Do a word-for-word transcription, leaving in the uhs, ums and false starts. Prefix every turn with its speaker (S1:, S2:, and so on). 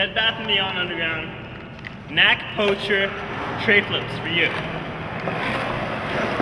S1: Bed Bath and Beyond Underground, Knack Poacher tray flips for you.